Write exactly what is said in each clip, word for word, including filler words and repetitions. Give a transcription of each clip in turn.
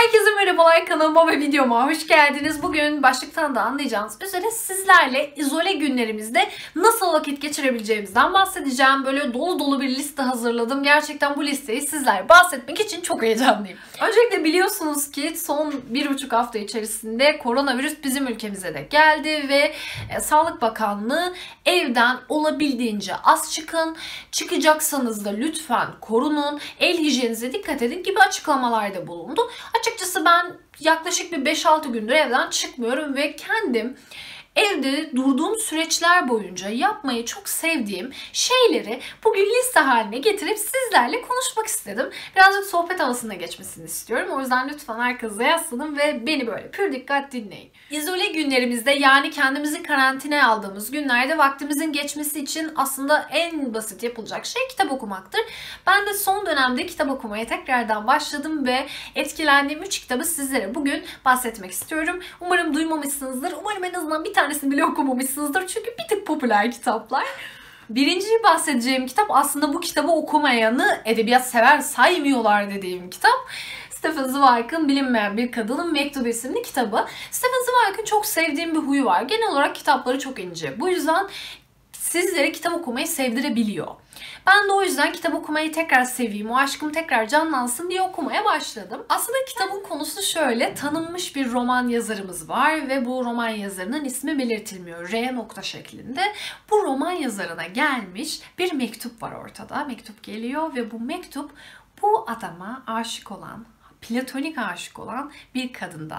Herkese merhabalar, kanalıma ve videoma hoş geldiniz. Bugün başlıktan da anlayacağınız üzere sizlerle izole günlerimizde nasıl vakit geçirebileceğimizden bahsedeceğim. Böyle dolu dolu bir liste hazırladım. Gerçekten bu listeyi sizlerle bahsetmek için çok heyecanlıyım. Öncelikle biliyorsunuz ki son bir buçuk hafta içerisinde koronavirüs bizim ülkemize de geldi ve e, Sağlık Bakanlığı evden olabildiğince az çıkın, çıkacaksanız da lütfen korunun, el hijyeninize dikkat edin gibi açıklamalarda bulundu. Açıkçası ben yaklaşık bir beş altı gündür evden çıkmıyorum ve kendim evde durduğum süreçler boyunca yapmayı çok sevdiğim şeyleri bugün liste haline getirip sizlerle konuşmak istedim. Birazcık sohbet havasına geçmesini istiyorum. O yüzden lütfen arkanıza yaslanın ve beni böyle pür dikkat dinleyin. İzole günlerimizde, yani kendimizi karantinaya aldığımız günlerde vaktimizin geçmesi için aslında en basit yapılacak şey kitap okumaktır. Ben de son dönemde kitap okumaya tekrardan başladım ve etkilendiğim üç kitabı sizlere bugün bahsetmek istiyorum. Umarım duymamışsınızdır. Umarım en azından bir tanesini bile okumamışsınızdır. Çünkü bir tık popüler kitaplar. Birinci bahsedeceğim kitap aslında bu kitabı okumayanı edebiyat sever saymıyorlar dediğim kitap. Stephen Zweig'ın Bilinmeyen Bir Kadının Mektubu isimli kitabı. Stephen Zweig'ın çok sevdiğim bir huyu var. Genel olarak kitapları çok ince. Bu yüzden sizlere kitap okumayı sevdirebiliyor. Ben de o yüzden kitap okumayı tekrar seveyim, o aşkım tekrar canlansın diye okumaya başladım. Aslında kitabın konusu şöyle, tanınmış bir roman yazarımız var ve bu roman yazarının ismi belirtilmiyor, R nokta şeklinde. Bu roman yazarına gelmiş bir mektup var ortada, mektup geliyor ve bu mektup bu adama aşık olan, platonik aşık olan bir kadından.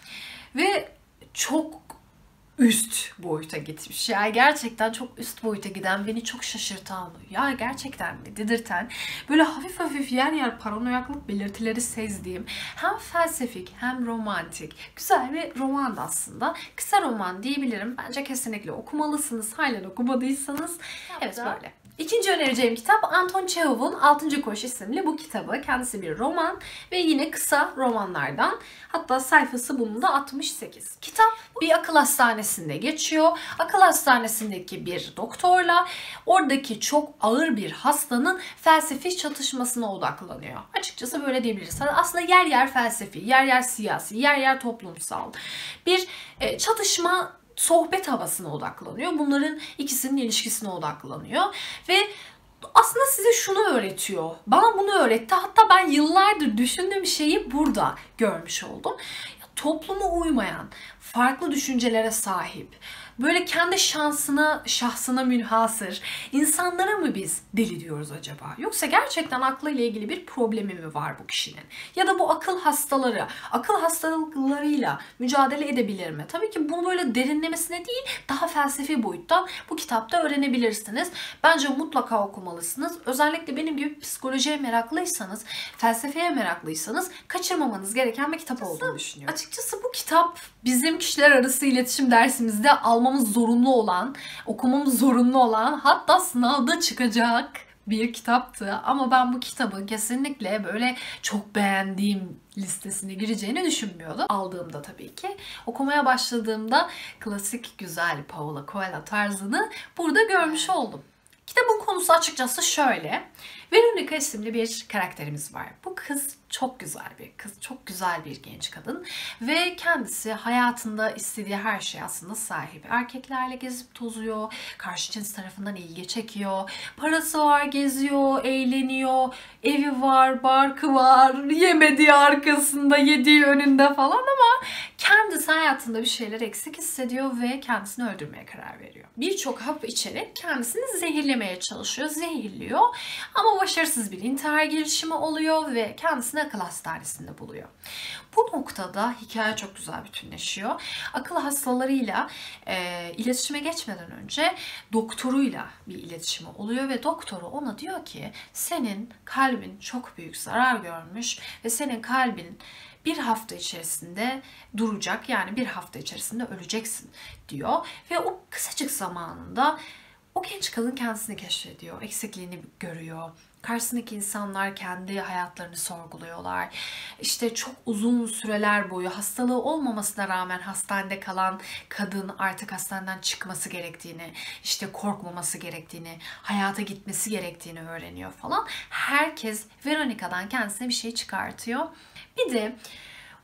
Ve çok üst boyuta gitmiş. Ya gerçekten çok üst boyuta giden, beni çok şaşırtan, ya gerçekten mi dedirten, böyle hafif hafif yer yer paranoyaklık belirtileri sezdiğim, hem felsefik hem romantik, güzel bir roman aslında. Kısa roman diyebilirim. Bence kesinlikle okumalısınız. Halen okumadıysanız. Evet, böyle. İkinci önereceğim kitap Anton Çehov'un Altıncı Koğuş isimli bu kitabı. Kendisi bir roman ve yine kısa romanlardan. Hatta sayfası bunun da altmış sekiz. Kitap bir akıl hastanesinde geçiyor. Akıl hastanesindeki bir doktorla oradaki çok ağır bir hastanın felsefi çatışmasına odaklanıyor. Açıkçası böyle diyebiliriz. Aslında yer yer felsefi, yer yer siyasi, yer yer toplumsal bir çatışma, sohbet havasına odaklanıyor. Bunların ikisinin ilişkisine odaklanıyor. Ve aslında size şunu öğretiyor. Bana bunu öğretti. Hatta ben yıllardır düşündüğüm şeyi burada görmüş oldum. Topluma uymayan, farklı düşüncelere sahip, böyle kendi şansına, şahsına münhasır insanlara mı biz deli diyoruz acaba? Yoksa gerçekten aklıyla ilgili bir problemi mi var bu kişinin? Ya da bu akıl hastaları, akıl hastalıklarıyla mücadele edebilir mi? Tabii ki bunu böyle derinlemesine değil, daha felsefi boyuttan bu kitapta öğrenebilirsiniz. Bence mutlaka okumalısınız. Özellikle benim gibi psikolojiye meraklıysanız, felsefeye meraklıysanız kaçırmamanız gereken bir kitap olduğunu düşünüyorum. Açıkçası bu kitap bizim kişiler arası iletişim dersimizde almamız zorunlu olan, okumamız zorunlu olan, hatta sınavda çıkacak bir kitaptı. Ama ben bu kitabın kesinlikle böyle çok beğendiğim listesine gireceğini düşünmüyordum. Aldığımda tabii ki. Okumaya başladığımda klasik güzel Paulo Coelho tarzını burada görmüş oldum. Kitabın konusu açıkçası şöyle. Veronica isimli bir karakterimiz var. Bu kız çok güzel bir kız, çok güzel bir genç kadın ve kendisi hayatında istediği her şey aslında sahip. Erkeklerle gezip tozuyor, karşı cins tarafından ilgi çekiyor, parası var, geziyor, eğleniyor, evi var, barkı var, yemediği arkasında, yediği önünde falan ama kendisi hayatında bir şeyler eksik hissediyor ve kendisini öldürmeye karar veriyor. Birçok hap içerek kendisini zehirlemeye çalışıyor, zehirliyor ama başarısız bir intihar girişimi oluyor ve kendisini akıl hastanesinde buluyor. Bu noktada hikaye çok güzel bütünleşiyor. Akıl hastalarıyla e, iletişime geçmeden önce doktoruyla bir iletişimi oluyor ve doktoru ona diyor ki senin kalbin çok büyük zarar görmüş ve senin kalbin bir hafta içerisinde duracak, yani bir hafta içerisinde öleceksin diyor ve o kısacık zamanında o genç kadın kendisini keşfediyor, eksikliğini görüyor. Karşısındaki insanlar kendi hayatlarını sorguluyorlar. İşte çok uzun süreler boyu hastalığı olmamasına rağmen hastanede kalan kadın artık hastaneden çıkması gerektiğini, işte korkmaması gerektiğini, hayata gitmesi gerektiğini öğreniyor falan. Herkes Veronica'dan kendisine bir şey çıkartıyor. Bir de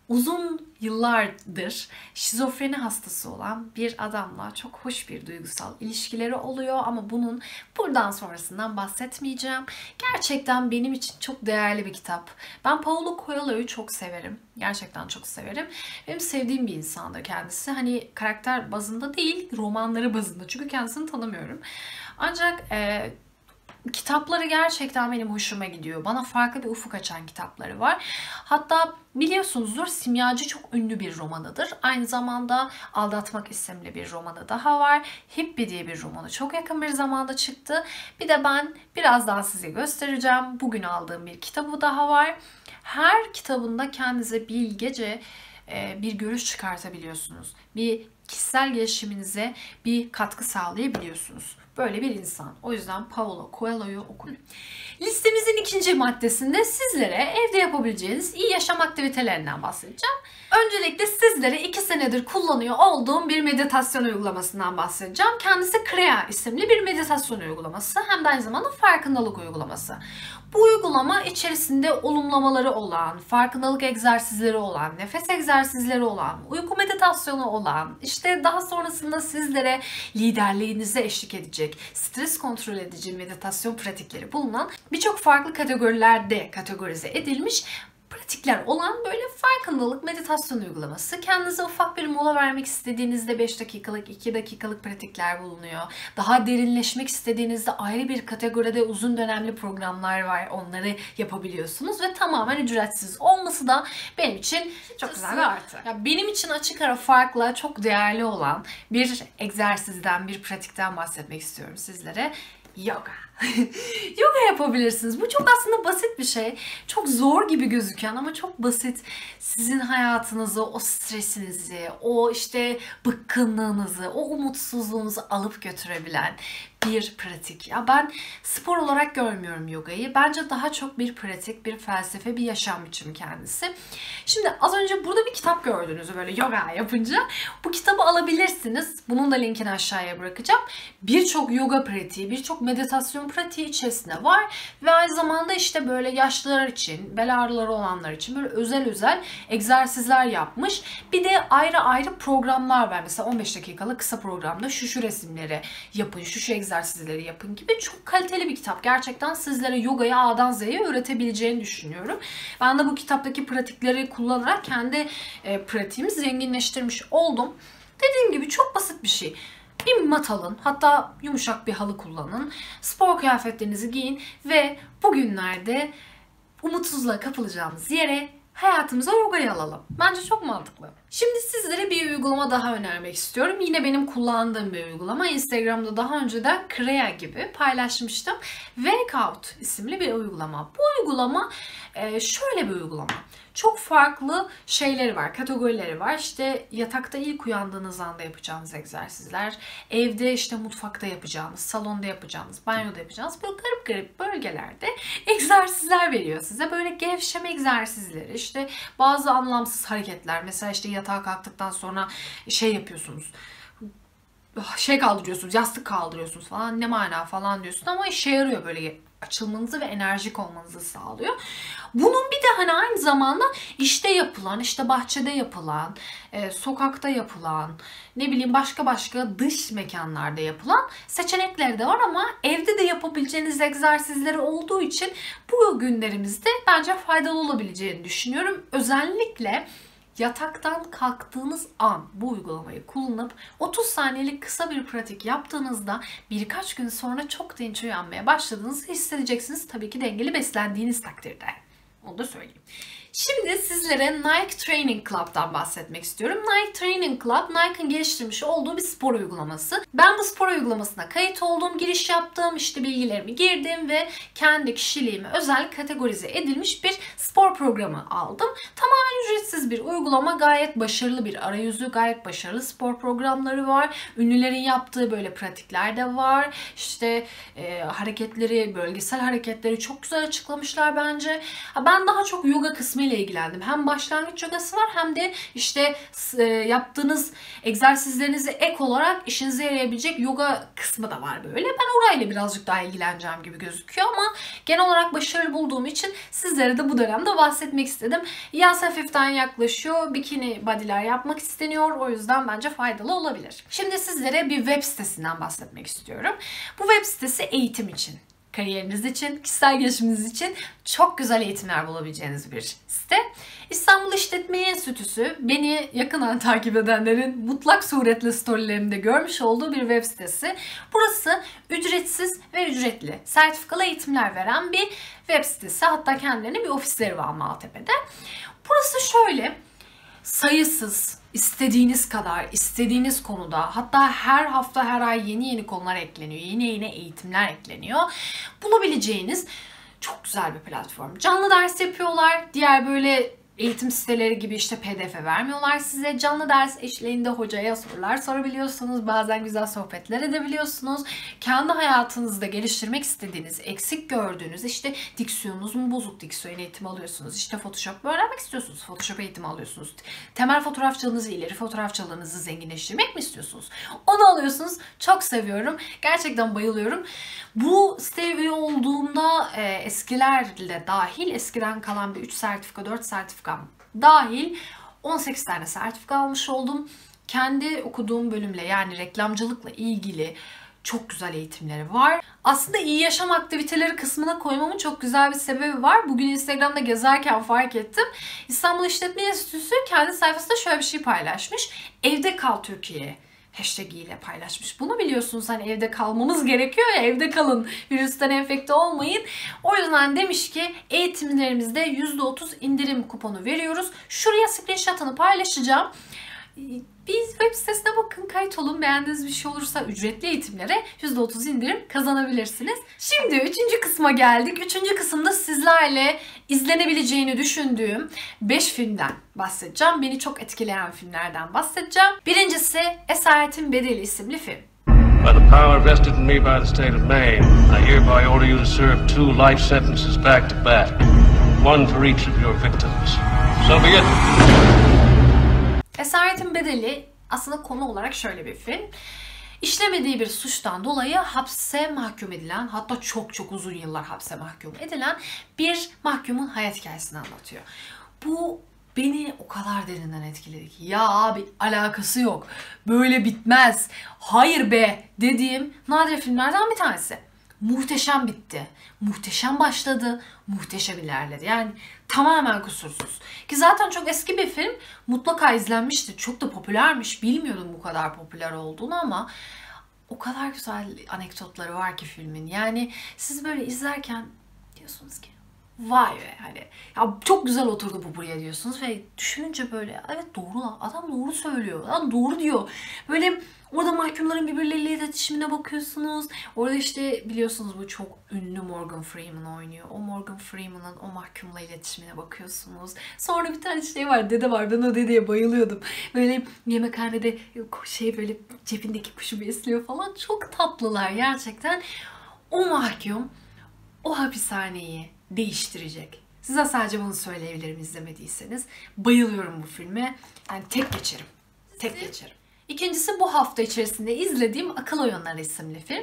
Uzun yıllardır şizofreni hastası olan bir adamla çok hoş bir duygusal ilişkileri oluyor ama bunun buradan sonrasından bahsetmeyeceğim. Gerçekten benim için çok değerli bir kitap. Ben Paulo Coelho'yu çok severim. Gerçekten çok severim. Benim sevdiğim bir insandır kendisi. Hani karakter bazında değil, romanları bazında. Çünkü kendisini tanımıyorum. Ancak e, kitapları gerçekten benim hoşuma gidiyor. Bana farklı bir ufuk açan kitapları var. Hatta biliyorsunuzdur, Simyacı çok ünlü bir romanıdır. Aynı zamanda Aldatmak isimli bir romanı daha var. Hippie diye bir romanı çok yakın bir zamanda çıktı. Bir de ben birazdan size göstereceğim. Bugün aldığım bir kitabı daha var. Her kitabında kendinize bilgece bir görüş çıkartabiliyorsunuz. Bir kişisel gelişiminize bir katkı sağlayabiliyorsunuz. Böyle bir insan. O yüzden Paulo Coelho'yu okuyun. Listemizin ikinci maddesinde sizlere evde yapabileceğiniz iyi yaşam aktivitelerinden bahsedeceğim. Öncelikle sizlere iki senedir kullanıyor olduğum bir meditasyon uygulamasından bahsedeceğim. Kendisi Krea isimli bir meditasyon uygulaması. Hem de aynı zamanda farkındalık uygulaması. Bu uygulama içerisinde olumlamaları olan, farkındalık egzersizleri olan, nefes egzersizleri olan, uyku meditasyonu olan, işte daha sonrasında sizlere liderliğinize eşlik edecek, stres kontrol edici meditasyon pratikleri bulunan birçok farklı kategorilerde kategorize edilmiş pratikler olan böyle farkındalık meditasyon uygulaması. Kendinize ufak bir mola vermek istediğinizde beş dakikalık, iki dakikalık pratikler bulunuyor. Daha derinleşmek istediğinizde ayrı bir kategoride uzun dönemli programlar var. Onları yapabiliyorsunuz ve tamamen ücretsiz olması da benim için çok güzel bir artı. Ya benim için açık ara farkla çok değerli olan bir egzersizden, bir pratikten bahsetmek istiyorum sizlere. Yoga. Yoga yapabilirsiniz. Bu çok aslında basit bir şey. Çok zor gibi gözüken ama çok basit. Sizin hayatınızı, o stresinizi, o işte bıkkınlığınızı, o umutsuzluğunuzu alıp götürebilen bir pratik. Ya ben spor olarak görmüyorum yogayı. Bence daha çok bir pratik, bir felsefe, bir yaşam biçimi kendisi. Şimdi az önce burada bir kitap gördünüz böyle yoga yapınca. Bu kitabı alabilirsiniz. Bunun da linkini aşağıya bırakacağım. Birçok yoga pratiği, birçok meditasyon pratiği içerisinde var. Ve aynı zamanda işte böyle yaşlılar için, bel ağrıları olanlar için böyle özel özel egzersizler yapmış. Bir de ayrı ayrı programlar var. Mesela on beş dakikalık kısa programda şu şu resimleri yapın, şu şu egzersizleri yapın gibi çok kaliteli bir kitap. Gerçekten sizlere yogayı A'dan Z'ye öğretebileceğini düşünüyorum. Ben de bu kitaptaki pratikleri kullanarak kendi e, pratiğimi zenginleştirmiş oldum. Dediğim gibi çok basit bir şey. Bir mat alın, hatta yumuşak bir halı kullanın, spor kıyafetlerinizi giyin ve bugünlerde umutsuzluğa kapılacağımız yere hayatımıza yogayı alalım. Bence çok mantıklı. Şimdi sizlere bir uygulama daha önermek istiyorum. Yine benim kullandığım bir uygulama. Instagram'da daha önceden Krea gibi paylaşmıştım. Workout isimli bir uygulama. Bu uygulama şöyle bir uygulama. Çok farklı şeyleri var, kategorileri var. İşte yatakta ilk uyandığınız anda yapacağınız egzersizler, evde işte mutfakta yapacağınız, salonda yapacağınız, banyoda yapacağınız böyle garip garip bölgelerde egzersizler veriyor size. Böyle gevşeme egzersizleri, işte bazı anlamsız hareketler. Mesela işte yatağa kalktıktan sonra şey yapıyorsunuz. Şey kaldırıyorsunuz, yastık kaldırıyorsunuz falan, ne mana falan diyorsun ama işe yarıyor, böyle açılmanızı ve enerjik olmanızı sağlıyor. Bunun bir de hani aynı zamanda işte yapılan, işte bahçede yapılan, e, sokakta yapılan, ne bileyim başka başka dış mekanlarda yapılan seçenekleri de var ama evde de yapabileceğiniz egzersizleri olduğu için bu günlerimizde bence faydalı olabileceğini düşünüyorum. Özellikle yataktan kalktığınız an bu uygulamayı kullanıp otuz saniyelik kısa bir pratik yaptığınızda birkaç gün sonra çok dinç uyanmaya başladığınızı hissedeceksiniz. Tabii ki dengeli beslendiğiniz takdirde. Onu da söyleyeyim. Şimdi sizlere Nike Training Club'dan bahsetmek istiyorum. Nike Training Club, Nike'ın geliştirmiş olduğu bir spor uygulaması. Ben bu spor uygulamasına kayıt oldum, giriş yaptım, işte bilgilerimi girdim ve kendi kişiliğime özel kategorize edilmiş bir spor programı aldım. Tamamen ücretsiz bir uygulama, gayet başarılı bir arayüzü, gayet başarılı spor programları var. Ünlülerin yaptığı böyle pratikler de var. İşte e, hareketleri, bölgesel hareketleri çok güzel açıklamışlar bence. Ben daha çok yoga kısmı kısmıyla ilgilendim. Hem başlangıç yogası var hem de işte e, yaptığınız egzersizlerinize ek olarak işinize yarayabilecek yoga kısmı da var böyle. Ben orayla birazcık daha ilgileneceğim gibi gözüküyor ama genel olarak başarılı bulduğum için sizlere de bu dönemde bahsetmek istedim. Yaz hafiften yaklaşıyor. Bikini body'ler yapmak isteniyor. O yüzden bence faydalı olabilir. Şimdi sizlere bir web sitesinden bahsetmek istiyorum. Bu web sitesi eğitim için, kariyeriniz için, kişisel gelişiminiz için çok güzel eğitimler bulabileceğiniz bir site. İstanbul İşletme Enstitüsü beni yakından takip edenlerin mutlak suretle storylerimde görmüş olduğu bir web sitesi. Burası ücretsiz ve ücretli sertifikalı eğitimler veren bir web sitesi. Hatta kendilerine bir ofisleri var Maltepe'de. Burası şöyle sayısız, istediğiniz kadar, istediğiniz konuda, hatta her hafta, her ay yeni yeni konular ekleniyor, yeni yeni eğitimler ekleniyor. Bulabileceğiniz çok güzel bir platform. Canlı ders yapıyorlar, diğer böyle eğitim siteleri gibi işte P D F vermiyorlar size. Canlı ders eşliğinde hocaya sorular sorabiliyorsunuz. Bazen güzel sohbetler edebiliyorsunuz. Kendi hayatınızda geliştirmek istediğiniz, eksik gördüğünüz, işte diksiyonunuz mu bozuk, diksiyon eğitimi alıyorsunuz. İşte Photoshop öğrenmek istiyorsunuz, Photoshop eğitimi alıyorsunuz. Temel fotoğrafçılığınızı, ileri fotoğrafçılığınızı zenginleştirmek mi istiyorsunuz? Onu alıyorsunuz. Çok seviyorum. Gerçekten bayılıyorum. Bu siteye üye olduğumda e, eskilerle dahil, eskiden kalan bir üç sertifika, dört sertifika dahil on sekiz tane sertifika almış oldum. Kendi okuduğum bölümle, yani reklamcılıkla ilgili çok güzel eğitimleri var. Aslında iyi yaşam aktiviteleri kısmına koymamın çok güzel bir sebebi var. Bugün Instagram'da gezerken fark ettim. İstanbul İşletme Enstitüsü kendi sayfasında şöyle bir şey paylaşmış. Evde kal Türkiye hashtag ile paylaşmış. Bunu biliyorsunuz, hani evde kalmamız gerekiyor ya, evde kalın, virüsten enfekte olmayın. O yüzden demiş ki eğitimlerimizde yüzde otuz indirim kuponu veriyoruz. Şuraya screenshot'ını paylaşacağım. Biz web sitesine bakın, kayıt olun. Beğendiğiniz bir şey olursa ücretli eğitimlere yüzde otuz indirim kazanabilirsiniz. Şimdi üçüncü kısma geldik. Üçüncü kısımda sizlerle izlenebileceğini düşündüğüm beş filmden bahsedeceğim. Beni çok etkileyen filmlerden bahsedeceğim. Birincisi Esaretin Bedeli isimli film. By the power vested in me by the state of Maine, I hereby order you to serve two life sentences back to back. One for each of your victims. So be it. Esaretin Bedeli aslında konu olarak şöyle bir film. İşlemediği bir suçtan dolayı hapse mahkum edilen, hatta çok çok uzun yıllar hapse mahkum edilen bir mahkumun hayat hikayesini anlatıyor. Bu beni o kadar derinden etkiledi ki, ya abi alakası yok, böyle bitmez, hayır be dediğim nadir filmlerden bir tanesi. Muhteşem bitti, muhteşem başladı, muhteşem ilerledi. Yani tamamen kusursuz. Ki zaten çok eski bir film, mutlaka izlenmişti. Çok da popülermiş. Bilmiyordum bu kadar popüler olduğunu ama o kadar güzel anekdotları var ki filmin. Yani siz böyle izlerken diyorsunuz ki vay be, hani ya çok güzel oturdu bu buraya diyorsunuz ve düşününce böyle evet doğru lan, adam doğru söylüyor, adam doğru diyor. Böyle orada mahkumların birbirleriyle iletişimine bakıyorsunuz. Orada işte biliyorsunuz bu çok ünlü Morgan Freeman oynuyor. O Morgan Freeman'ın o mahkumla iletişimine bakıyorsunuz. Sonra bir tane şey var, dede var. Ben o dedeye bayılıyordum. Böyle yemekhanede şey böyle cebindeki kuşu besliyor falan. Çok tatlılar gerçekten. O mahkum o hapishaneyi değiştirecek. Size sadece bunu söyleyebilirim izlemediyseniz. Bayılıyorum bu filme. Yani tek geçerim. Tek geçerim. İkincisi bu hafta içerisinde izlediğim Akıl Oyunları isimli film.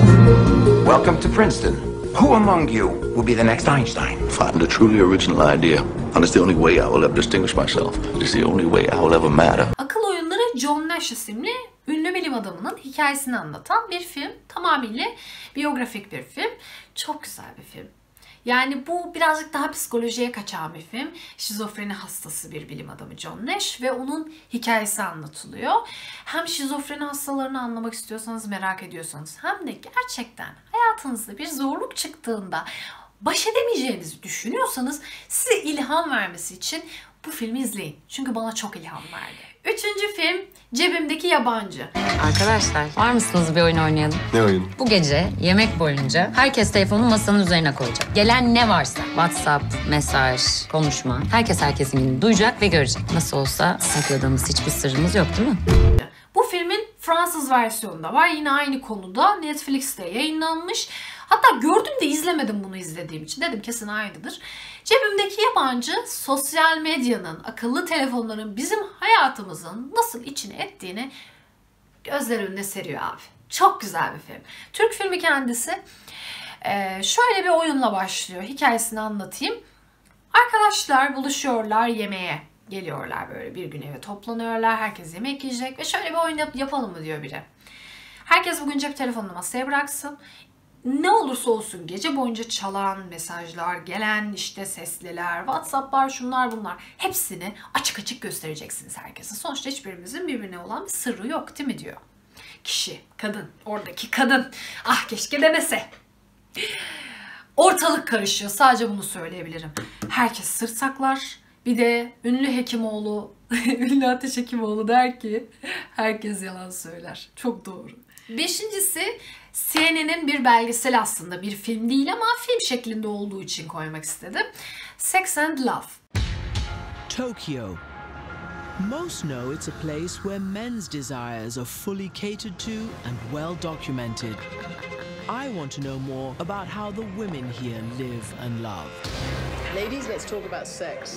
Welcome to Princeton. Who among you will be the next Einstein? Find a truly original idea, and it's the only way I will ever distinguish myself. It's the only way I will ever matter. Akıl Oyunları John Nash isimli ünlü bilim adamının hikayesini anlatan bir film. Tamamıyla biyografik bir film. Çok güzel bir film. Yani bu birazcık daha psikolojiye kaçan bir film. Şizofreni hastası bir bilim adamı John Nash ve onun hikayesi anlatılıyor. Hem şizofreni hastalarını anlamak istiyorsanız, merak ediyorsanız, hem de gerçekten hayatınızda bir zorluk çıktığında baş edemeyeceğinizi düşünüyorsanız size ilham vermesi için bu filmi izleyin. Çünkü bana çok ilham verdi. Üçüncü film Cebimdeki Yabancı. Arkadaşlar var mısınız bir oyun oynayalım? Ne oyun? Bu gece yemek boyunca herkes telefonu masanın üzerine koyacak. Gelen ne varsa WhatsApp, mesaj, konuşma. Herkes herkesin gününü duyacak ve görecek. Nasıl olsa sakladığımız hiçbir sırrımız yok değil mi? Bu filmin Fransız versiyonu da var. Yine aynı konuda Netflix'te yayınlanmış. Hatta gördüm de izlemedim bunu izlediğim için. Dedim kesin aynıdır. Cebimdeki yabancı sosyal medyanın, akıllı telefonların bizim hayatımızın nasıl içine ettiğini gözler önüne seriyor abi. Çok güzel bir film. Türk filmi kendisi. Ee, şöyle bir oyunla başlıyor. Hikayesini anlatayım. Arkadaşlar buluşuyorlar yemeğe. Geliyorlar böyle bir gün eve toplanıyorlar. Herkes yemek yiyecek ve şöyle bir oyun yap- yapalım mı diyor biri. Herkes bugün cep telefonunu masaya bıraksın. Ne olursa olsun gece boyunca çalan mesajlar, gelen işte sesliler, WhatsApp'lar, şunlar bunlar hepsini açık açık göstereceksiniz herkese. Sonuçta hiçbirimizin birbirine olan bir sırrı yok değil mi diyor. Kişi, kadın, oradaki kadın. Ah keşke demese. Ortalık karışıyor. Sadece bunu söyleyebilirim. Herkes sır saklar. Bir de ünlü Hekimoğlu, ünlü Ateş Hekimoğlu der ki herkes yalan söyler. Çok doğru. Beşincisi C N N'in bir belgesel aslında. Bir film değil ama film şeklinde olduğu için koymak istedim. Sex and Love. Tokyo. Most know it's a place where men's desires are fully catered to and well documented. I want to know more about how the women here live and love. Ladies, let's talk about sex.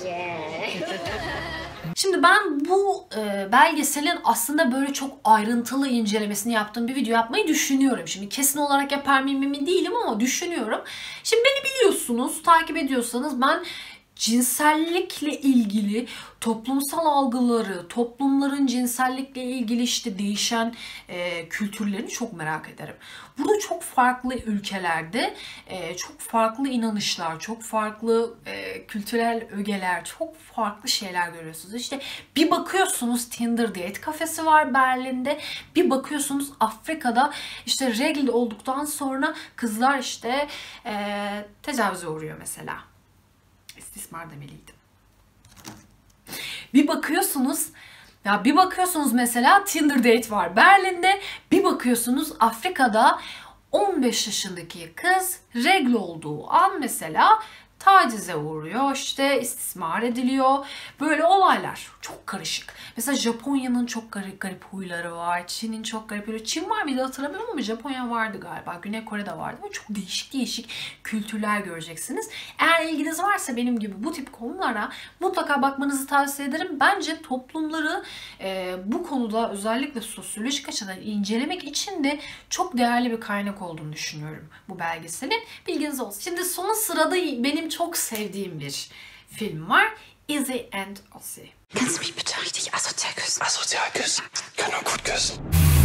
Şimdi ben bu e, belgeselin aslında böyle çok ayrıntılı incelemesini yaptığım bir video yapmayı düşünüyorum. Şimdi kesin olarak yapar mıyım emin değilim ama düşünüyorum. Şimdi beni biliyorsunuz, takip ediyorsanız ben cinsellikle ilgili toplumsal algıları, toplumların cinsellikle ilgili işte değişen e, kültürlerini çok merak ederim. Burada çok farklı ülkelerde e, çok farklı inanışlar, çok farklı e, kültürel ögeler, çok farklı şeyler görüyorsunuz. İşte bir bakıyorsunuz Tinder date kafesi var Berlin'de, bir bakıyorsunuz Afrika'da işte regl olduktan sonra kızlar işte e, tecavüze uğruyor mesela. İstismar demeliydim. Bir bakıyorsunuz ya bir bakıyorsunuz mesela Tinder date var Berlin'de, bir bakıyorsunuz Afrika'da on beş yaşındaki kız regl olduğu an mesela tacize uğruyor, işte istismar ediliyor. Böyle olaylar çok karışık. Mesela Japonya'nın çok garip garip huyları var. Çin'in çok garip huyları. Çin var mıydı hatırlamıyorum ama Japonya vardı galiba. Güney Kore'de vardı. Böyle çok değişik değişik kültürler göreceksiniz. Eğer ilginiz varsa benim gibi bu tip konulara mutlaka bakmanızı tavsiye ederim. Bence toplumları e, bu konuda özellikle sosyolojik açıdan incelemek için de çok değerli bir kaynak olduğunu düşünüyorum bu belgeselin. Bilginiz olsun. Şimdi son sırada benim çok sevdiğim bir film var. Izzy and Ozzy. Kannst du mich bitte richtig asozial küssen? Asozial küssen? Kann nur gut küssen.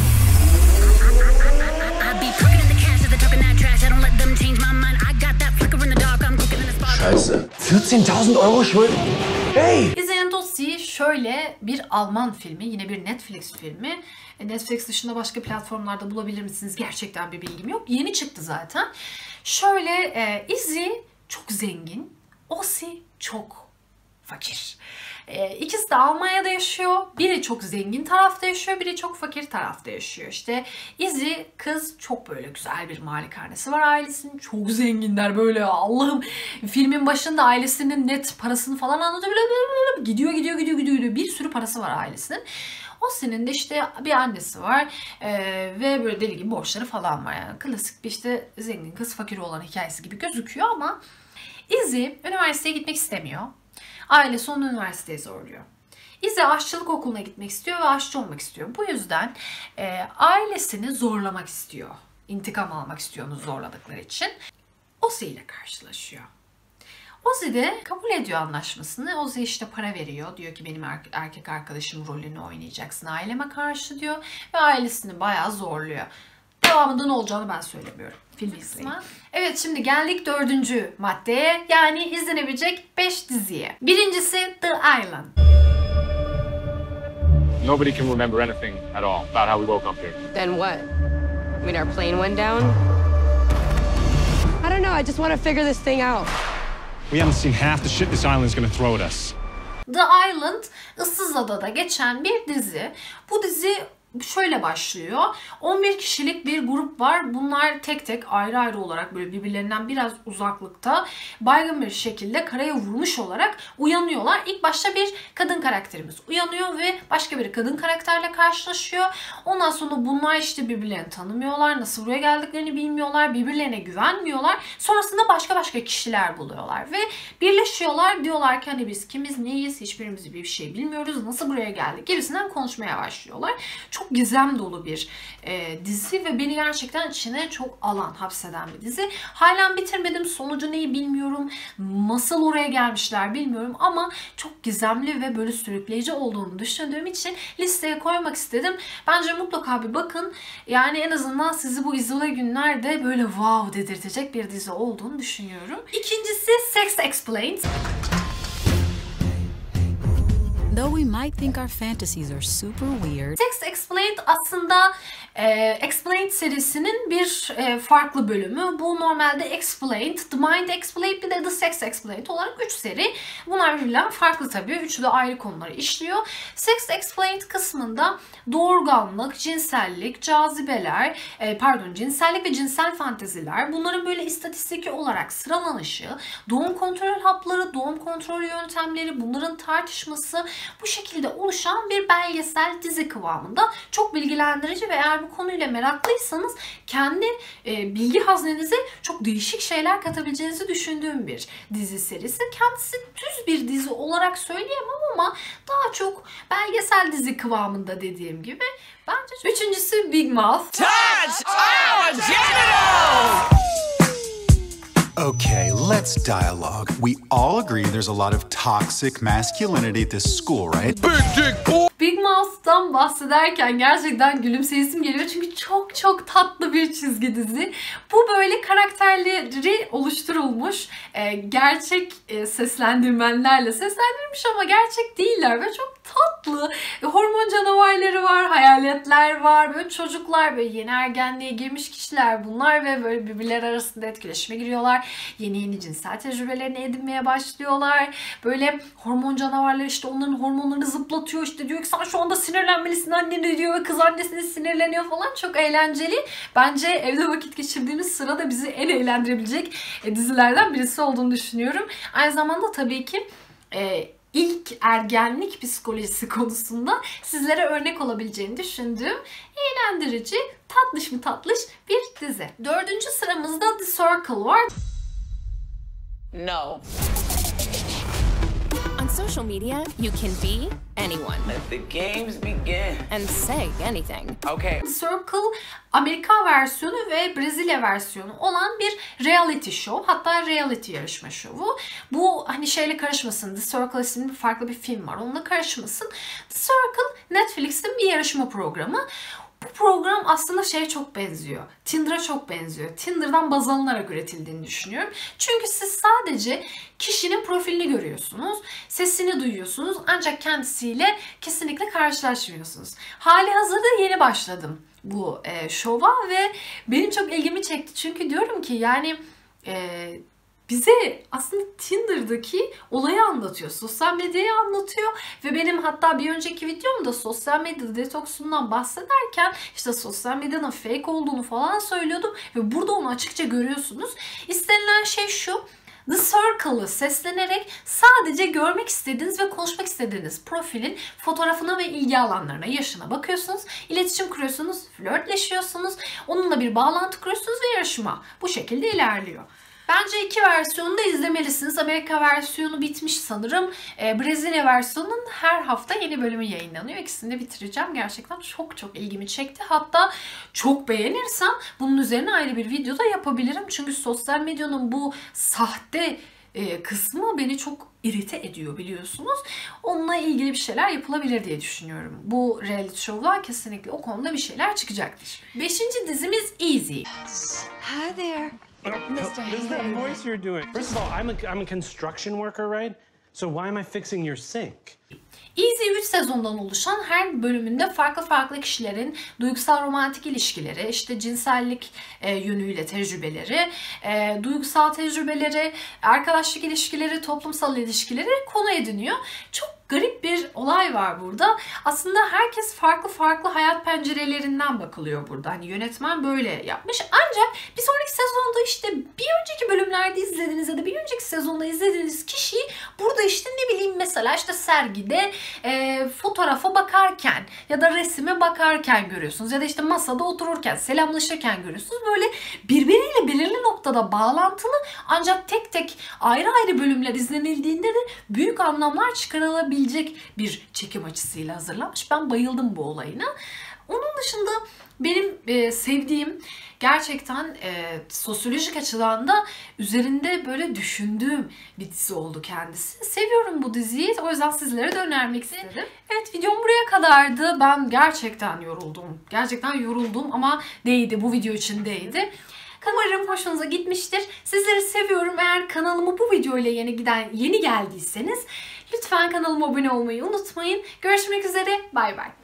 Scheiße. vierzehntausend Euro Schuld? Hey! Izzy and Ozzy şöyle bir Alman filmi. Yine bir Netflix filmi. Netflix dışında başka platformlarda bulabilir misiniz? Gerçekten bir bilgim yok. Yeni çıktı zaten. Şöyle e, Izzy çok zengin. Ozzy çok fakir. E, ikisi de Almanya'da yaşıyor. Biri çok zengin tarafta yaşıyor, biri çok fakir tarafta yaşıyor. İşte Izzy kız çok böyle güzel bir malikanesi var ailesinin. Çok zenginler böyle, Allah'ım. Filmin başında ailesinin net parasını falan anlatıyor. Gidiyor gidiyor gidiyor gidiyor. Bir sürü parası var ailesinin. Ozzy'nin de işte bir annesi var ee, ve böyle deli gibi borçları falan var. Yani klasik bir işte zengin kız fakir olan hikayesi gibi gözüküyor ama Izzy üniversiteye gitmek istemiyor. Ailesi onu üniversiteye zorluyor. Izzy aşçılık okuluna gitmek istiyor ve aşçı olmak istiyor. Bu yüzden e, ailesini zorlamak istiyor. İntikam almak istiyor onu zorladıkları için. Ozzy ile karşılaşıyor. Ozzy de kabul ediyor anlaşmasını. Ozzy işte para veriyor. Diyor ki benim er- erkek arkadaşım rolünü oynayacaksın aileme karşı diyor. Ve ailesini bayağı zorluyor. Devamında ne olacağını ben söylemiyorum. Film izleyin. Evet, şimdi geldik dördüncü maddeye. Yani izlenebilecek beş diziye. Birincisi The Island. Nobody can remember anything at all about how we woke up here. Then what? I mean, our plane went down? I don't know, I just want to figure this thing out. We haven't seen half the shit this island's gonna throw at us. The Island, Issız Adada geçen bir dizi. Bu dizi şöyle başlıyor. on bir kişilik bir grup var. Bunlar tek tek ayrı ayrı olarak böyle birbirlerinden biraz uzaklıkta baygın bir şekilde karaya vurmuş olarak uyanıyorlar. İlk başta bir kadın karakterimiz uyanıyor ve başka bir kadın karakterle karşılaşıyor. Ondan sonra bunlar işte birbirlerini tanımıyorlar. Nasıl buraya geldiklerini bilmiyorlar. Birbirlerine güvenmiyorlar. Sonrasında başka başka kişiler buluyorlar ve birleşiyorlar. Diyorlar ki hani biz kimiz, neyiz, hiçbirimiz bir şey bilmiyoruz. Nasıl buraya geldik gibisinden konuşmaya başlıyorlar. Çok gizem dolu bir e, dizi ve beni gerçekten içine çok alan, hapseden bir dizi. Halen bitirmedim. Sonucu neyi bilmiyorum. Nasıl oraya gelmişler bilmiyorum ama çok gizemli ve böyle sürükleyici olduğunu düşündüğüm için listeye koymak istedim. Bence mutlaka bir bakın. Yani en azından sizi bu izole günlerde böyle wow dedirtecek bir dizi olduğunu düşünüyorum. İkincisi Sex Explained. Though we might think our fantasies are super weird. Sex Explained aslında e, Explained serisinin bir e, farklı bölümü. Bu normalde Explained, The Mind Explained bir de The Sex Explained olarak üç seri. Bunlar birbirinden farklı tabii. Üçü de ayrı konuları işliyor. Sex Explained kısmında doğurganlık, cinsellik, cazibeler, e, pardon cinsellik ve cinsel fanteziler, bunların böyle istatistiki olarak sıralanışı, doğum kontrol hapları, doğum kontrol yöntemleri, bunların tartışması, bu şekilde oluşan bir belgesel dizi kıvamında. Çok bilgilendirici ve eğer bu konuyla meraklıysanız kendi e, bilgi haznenize çok değişik şeyler katabileceğinizi düşündüğüm bir dizi serisi. Kendisi düz bir dizi olarak söyleyemem ama daha çok belgesel dizi kıvamında dediğim gibi. Bence üçüncüsü Big Mouth. Touch our genitals! Okay, let's dialogue. We all agree there's a lot of toxic masculinity at this school, right? Big dick boy! Big Mouth'tan bahsederken gerçekten gülümseyesim geliyor çünkü çok çok tatlı bir çizgi dizi. Bu böyle karakterleri oluşturulmuş, e, gerçek e, seslendirmenlerle seslendirilmiş ama gerçek değiller ve çok tatlı. E, hormon canavarları var, hayaletler var, böyle çocuklar, böyle yeni ergenliğe girmiş kişiler bunlar ve böyle birbirleri arasında etkileşime giriyorlar. Yeni yeni cinsel tecrübelerini edinmeye başlıyorlar. Böyle hormon canavarları işte onların hormonlarını zıplatıyor, işte diyor ki sen şu anda sinirlenmelisin annene diyor ve kız annesine sinirleniyor falan. Çok eğlenceli. Bence evde vakit geçirdiğimiz sırada bizi en eğlendirebilecek e, dizilerden birisi olduğunu düşünüyorum. Aynı zamanda tabii ki e, ilk ergenlik psikolojisi konusunda sizlere örnek olabileceğini düşündüğüm eğlendirici, tatlış mı tatlış bir dizi. Dördüncü sıramızda The Circle var. No. On social media, you can be anyone. Let the games begin. And say anything. Okay. The Circle Amerika versiyonu ve Brezilya versiyonu olan bir reality show. Hatta reality yarışma şovu. Bu hani şeyle karışmasın. The Circle isimli bir farklı bir film var. Onunla karışmasın. The Circle Netflix'in bir yarışma programı. Bu program aslında şeye çok benziyor. Tinder'a çok benziyor. Tinder'dan baz alınarak üretildiğini düşünüyorum. Çünkü siz sadece kişinin profilini görüyorsunuz. Sesini duyuyorsunuz. Ancak kendisiyle kesinlikle karşılaşmıyorsunuz. Hali hazırda yeni başladım bu e, şova ve benim çok ilgimi çekti. Çünkü diyorum ki yani... E, bize aslında Tinder'daki olayı anlatıyor. Sosyal medyayı anlatıyor. Ve benim hatta bir önceki videomda sosyal medya detoksundan bahsederken işte sosyal medyanın fake olduğunu falan söylüyordum. Ve burada onu açıkça görüyorsunuz. İstenilen şey şu. The Circle'ı seslenerek sadece görmek istediğiniz ve konuşmak istediğiniz profilin fotoğrafına ve ilgi alanlarına, yaşına bakıyorsunuz. İletişim kuruyorsunuz, flörtleşiyorsunuz. Onunla bir bağlantı kuruyorsunuz ve yarışma bu şekilde ilerliyor. Bence iki versiyonu da izlemelisiniz. Amerika versiyonu bitmiş sanırım. Ee, Brezilya versiyonunun her hafta yeni bölümü yayınlanıyor. İkisini de bitireceğim. Gerçekten çok çok ilgimi çekti. Hatta çok beğenirsem bunun üzerine ayrı bir video da yapabilirim. Çünkü sosyal medyanın bu sahte e, kısmı beni çok irite ediyor biliyorsunuz. Onunla ilgili bir şeyler yapılabilir diye düşünüyorum. Bu reality show'lar kesinlikle o konuda bir şeyler çıkacaktır. Beşinci dizimiz Easy. Hi there. Mister This is that voice you're doing. First of all, I'm a, I'm a construction worker, right? So why am I fixing your sink? Easy üç sezondan oluşan, her bölümünde farklı farklı kişilerin duygusal romantik ilişkileri, işte cinsellik e, yönüyle tecrübeleri, e, duygusal tecrübeleri, arkadaşlık ilişkileri, toplumsal ilişkileri konu ediniyor. Çok garip bir olay var burada. Aslında herkes farklı farklı hayat pencerelerinden bakılıyor burada. Hani yönetmen böyle yapmış. Ancak bir sonraki sezonda işte bir önceki bölümlerde izlediğiniz ya da bir önceki sezonda izlediğiniz kişiyi burada işte ne bileyim mesela işte sergide e, fotoğrafa bakarken ya da resime bakarken görüyorsunuz. Ya da işte masada otururken, selamlaşırken görüyorsunuz. Böyle birbiriyle belirli noktada bağlantılı ancak tek tek ayrı ayrı bölümler izlenildiğinde de büyük anlamlar çıkarılabilecek bir çekim açısıyla hazırlanmış. Ben bayıldım bu olayına. Onun dışında benim e, sevdiğim gerçekten e, sosyolojik açıdan da üzerinde böyle düşündüğüm bir dizi oldu kendisi. Seviyorum bu diziyi. O yüzden sizlere de önermek istedim. Evet, videom buraya kadardı. Ben gerçekten yoruldum. Gerçekten yoruldum ama değdi. Bu video için değdi. Umarım hoşunuza gitmiştir. Sizleri seviyorum. Eğer kanalıma bu videoyla yeni giden yeni geldiyseniz lütfen kanalıma abone olmayı unutmayın. Görüşmek üzere. Bay bay.